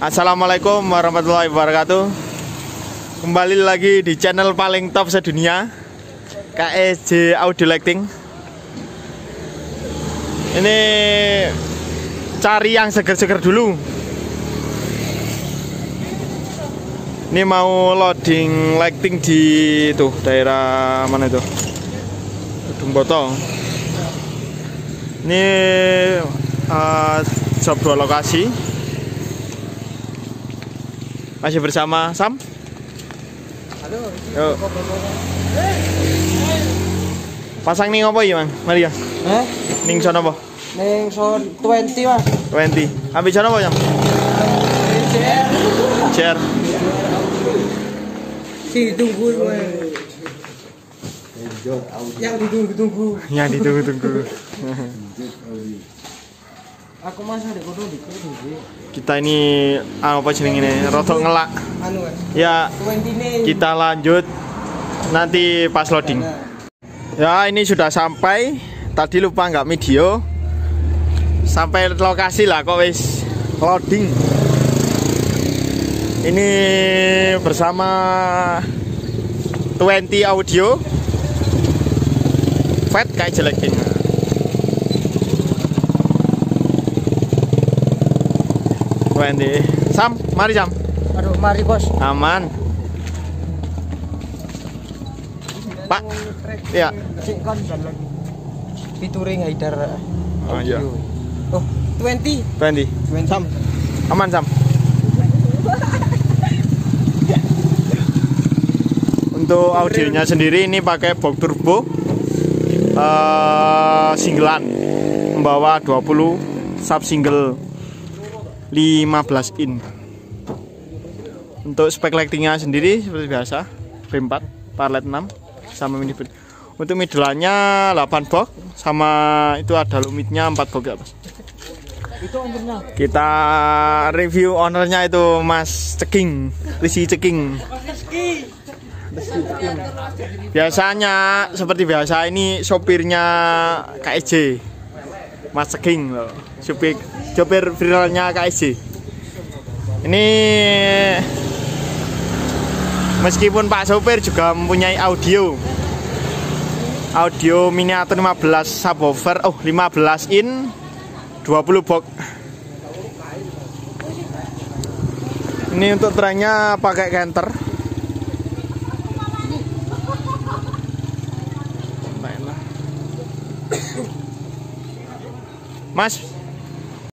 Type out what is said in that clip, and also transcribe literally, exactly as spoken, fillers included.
Assalamualaikum warahmatullahi wabarakatuh. Kembali lagi di channel paling top sedunia, K S J Audio Lighting. Ini cari yang seger-seger dulu. Ini mau loading lighting di tuh daerah mana itu? Gedung Boto. Ini uh, job dua lokasi. Masih bersama Sam. Halo. Yuk. Pasang ning apa ya, Mang? Mari ya. Hah? Ning sono apa? Ning son dua puluh, Mas. dua puluh. Ambil sono apa, Sam? Share. Share. Si tunggu gue. Yang ditunggu-tunggu. Yang ditunggu-tunggu. Aku Mas ada kodo di sini. Kita ini apa jeneng ini? Rotok ngelak. Anu, Mas. Ya, dua puluh nih. kita lanjut nanti pas loading. Ya, ini sudah sampai. Tadi lupa nggak video. Sampai lokasi lah kok wis loading. Ini bersama dua puluh Audio. Fat kayak jeleking. dua puluh. Sam, mari Sam. Aduh, mari Bos. Aman. Pak. Iya. Sik kon dan lagi. Featuring Haidar. Oh iya. Oh, dua puluh. dua puluh. Sam. Aman Sam. Untuk audionya sendiri ini pakai box turbo uh, singlean, membawa dua puluh sub single lima belas in. Untuk spek lightingnya sendiri seperti biasa B empat parlet enam sama mini bed. Untuk midlannya delapan box sama itu ada lumitnya empat box ya, Mas. Itu ownernya. Kita review ownernya itu Mas Ceking, Risi Ceking. Biasanya seperti biasa ini sopirnya K S J, Mas Ceking loh. Supir sopir viralnya K S J. Ini meskipun Pak sopir juga mempunyai audio. Audio miniatur lima belas subwoofer, oh lima belas in dua puluh box. Ini untuk trennya pakai canter. Mas,